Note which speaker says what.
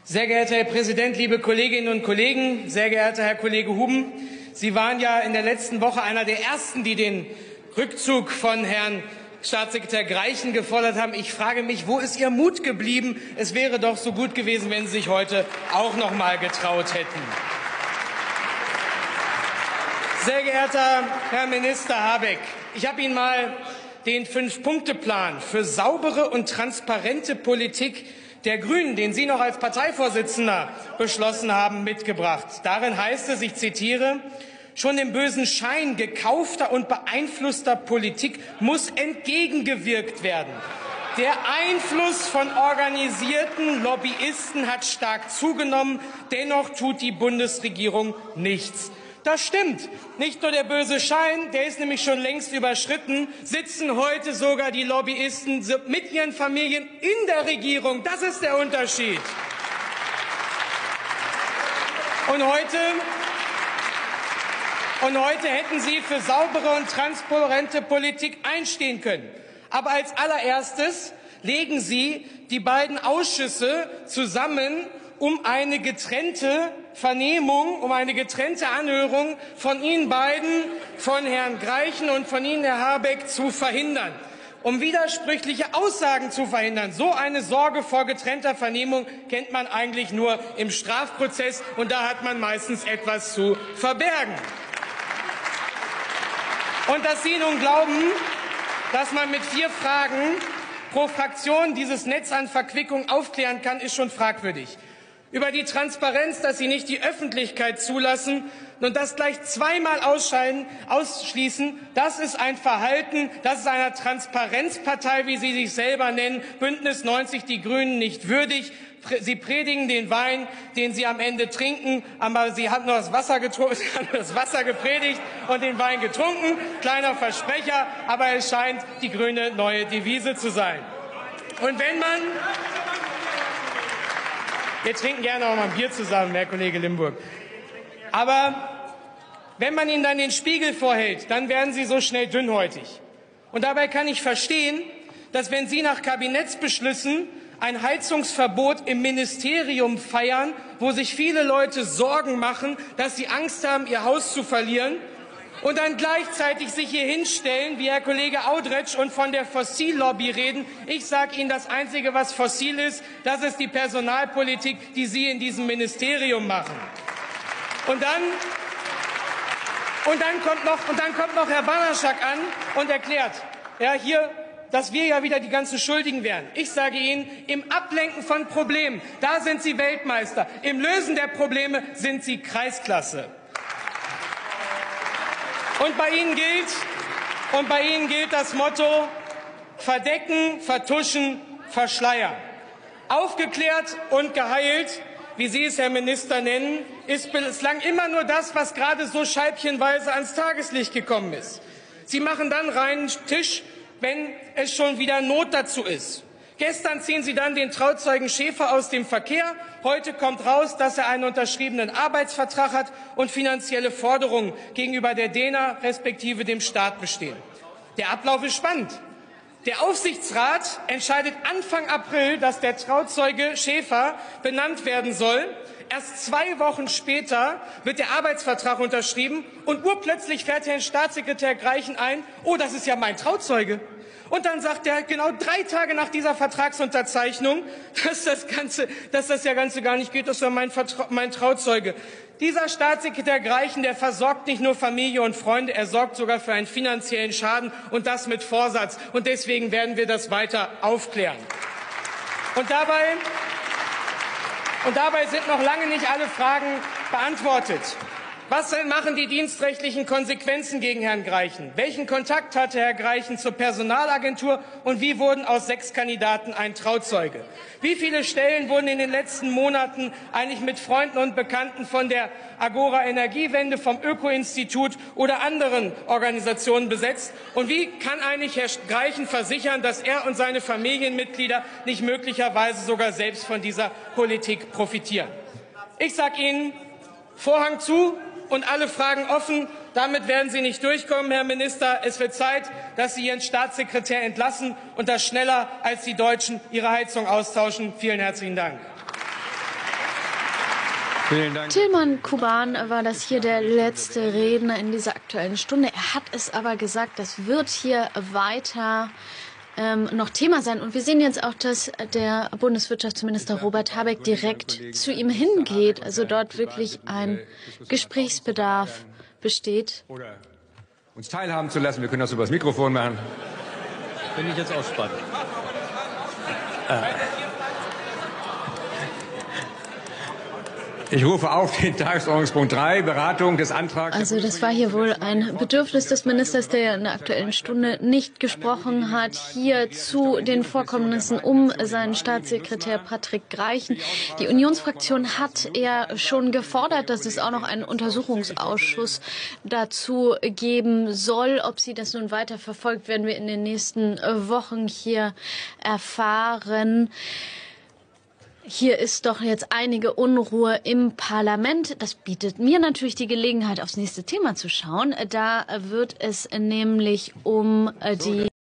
Speaker 1: Sehr geehrter Herr Präsident, liebe Kolleginnen und Kollegen, sehr geehrter Herr Kollege Huben! Sie waren ja in der letzten Woche einer der Ersten, die den Rückzug von Herrn Staatssekretär Greichen gefordert haben. Ich frage mich, wo ist Ihr Mut geblieben? Es wäre doch so gut gewesen, wenn Sie sich heute auch noch mal getraut hätten. Sehr geehrter Herr Minister Habeck, ich habe Ihnen mal den 5-Punkte-Plan für saubere und transparente Politik der Grünen, den Sie noch als Parteivorsitzender beschlossen haben, mitgebracht. Darin heißt es, ich zitiere, schon dem bösen Schein gekaufter und beeinflusster Politik muss entgegengewirkt werden. Der Einfluss von organisierten Lobbyisten hat stark zugenommen. Dennoch tut die Bundesregierung nichts. Das stimmt. Nicht nur der böse Schein, der ist nämlich schon längst überschritten, sitzen heute sogar die Lobbyisten mit ihren Familien in der Regierung. Das ist der Unterschied. Und heute hätten Sie für saubere und transparente Politik einstehen können. Aber als allererstes legen Sie die beiden Ausschüsse zusammen, um eine getrennte Vernehmung, um eine getrennte Anhörung von Ihnen beiden, von Herrn Greichen und von Ihnen, Herr Habeck, zu verhindern. Um widersprüchliche Aussagen zu verhindern. So eine Sorge vor getrennter Vernehmung kennt man eigentlich nur im Strafprozess, und da hat man meistens etwas zu verbergen. Und dass Sie nun glauben, dass man mit 4 Fragen pro Fraktion dieses Netz an Verquickung aufklären kann, ist schon fragwürdig. Über die Transparenz, dass Sie nicht die Öffentlichkeit zulassen und das gleich zweimal ausschließen, das ist ein Verhalten, das ist einer Transparenzpartei, wie Sie sich selber nennen, Bündnis 90 Die Grünen, nicht würdig. Sie predigen den Wein, den Sie am Ende trinken, aber Sie haben nur das Wasser gepredigt und den Wein getrunken. Kleiner Versprecher, aber es scheint die grüne neue Devise zu sein. Und wenn man Wir trinken gerne auch mal ein Bier zusammen, Herr Kollege Limburg. Aber wenn man Ihnen dann den Spiegel vorhält, dann werden Sie so schnell dünnhäutig. Und dabei kann ich verstehen, dass wenn Sie nach Kabinettsbeschlüssen ein Heizungsverbot im Ministerium feiern, wo sich viele Leute Sorgen machen, dass sie Angst haben, ihr Haus zu verlieren, und dann gleichzeitig sich hier hinstellen, wie Herr Kollege Audretsch, und von der Fossillobby reden. Ich sage Ihnen, das Einzige, was fossil ist, das ist die Personalpolitik, die Sie in diesem Ministerium machen. Und dann kommt noch Herr Banaschak an und erklärt, ja, hier, dass wir ja wieder die ganzen Schuldigen wären. Ich sage Ihnen, im Ablenken von Problemen, da sind Sie Weltmeister. Im Lösen der Probleme sind Sie Kreisklasse. Und bei Ihnen gilt das Motto: Verdecken, vertuschen, verschleiern. Aufgeklärt und geheilt, wie Sie es, Herr Minister, nennen, ist bislang immer nur das, was gerade so scheibchenweise ans Tageslicht gekommen ist. Sie machen dann reinen Tisch, wenn es schon wieder Not dazu ist. Gestern ziehen Sie dann den Trauzeugen Schäfer aus dem Verkehr. Heute kommt raus, dass er einen unterschriebenen Arbeitsvertrag hat und finanzielle Forderungen gegenüber der DENA respektive dem Staat bestehen. Der Ablauf ist spannend. Der Aufsichtsrat entscheidet Anfang April, dass der Trauzeuge Schäfer benannt werden soll. Erst 2 Wochen später wird der Arbeitsvertrag unterschrieben und urplötzlich fährt Herrn Staatssekretär Greichen ein: Oh, das ist ja mein Trauzeuge. Und dann sagt er genau 3 Tage nach dieser Vertragsunterzeichnung, dass das Ganze gar nicht geht, das ist ja mein Trauzeuge. Dieser Staatssekretär Greichen, der versorgt nicht nur Familie und Freunde, er sorgt sogar für einen finanziellen Schaden, und das mit Vorsatz. Und deswegen werden wir das weiter aufklären. Und dabei sind noch lange nicht alle Fragen beantwortet. Was machen die dienstrechtlichen Konsequenzen gegen Herrn Greichen? Welchen Kontakt hatte Herr Greichen zur Personalagentur, und wie wurden aus 6 Kandidaten ein Trauzeuge? Wie viele Stellen wurden in den letzten Monaten eigentlich mit Freunden und Bekannten von der Agora Energiewende, vom Öko-Institut oder anderen Organisationen besetzt? Und wie kann eigentlich Herr Greichen versichern, dass er und seine Familienmitglieder nicht möglicherweise sogar selbst von dieser Politik profitieren? Ich sage Ihnen, Vorhang zu und alle Fragen offen. Damit werden Sie nicht durchkommen, Herr Minister. Es wird Zeit, dass Sie Ihren Staatssekretär entlassen, und das schneller, als die Deutschen ihre Heizung austauschen. Vielen herzlichen Dank.
Speaker 2: Vielen Dank.
Speaker 3: Tilman Kuban war das hier der letzte Redner in dieser Aktuellen Stunde. Er hat es aber gesagt, das wird hier weiter noch Thema sein. Und wir sehen jetzt auch, dass der Bundeswirtschaftsminister Robert Habeck direkt zu ihm hingeht. Also dort wirklich ein Gesprächsbedarf besteht.
Speaker 2: Oder uns teilhaben zu lassen. Wir können das über das Mikrofon machen.
Speaker 4: Finde ich jetzt auch spannend.
Speaker 2: Ich rufe auf den Tagesordnungspunkt 3, Beratung des Antrags.
Speaker 3: Also das war hier wohl ein Bedürfnis des Ministers, der in der Aktuellen Stunde nicht gesprochen hat, hier zu den Vorkommnissen um seinen Staatssekretär Patrick Greichen. Die Unionsfraktion hat ja schon gefordert, dass es auch noch einen Untersuchungsausschuss dazu geben soll. Ob sie das nun weiter verfolgt, werden wir in den nächsten Wochen hier erfahren. Hier ist doch jetzt einige Unruhe im Parlament. Das bietet mir natürlich die Gelegenheit, aufs nächste Thema zu schauen. Da wird es nämlich um die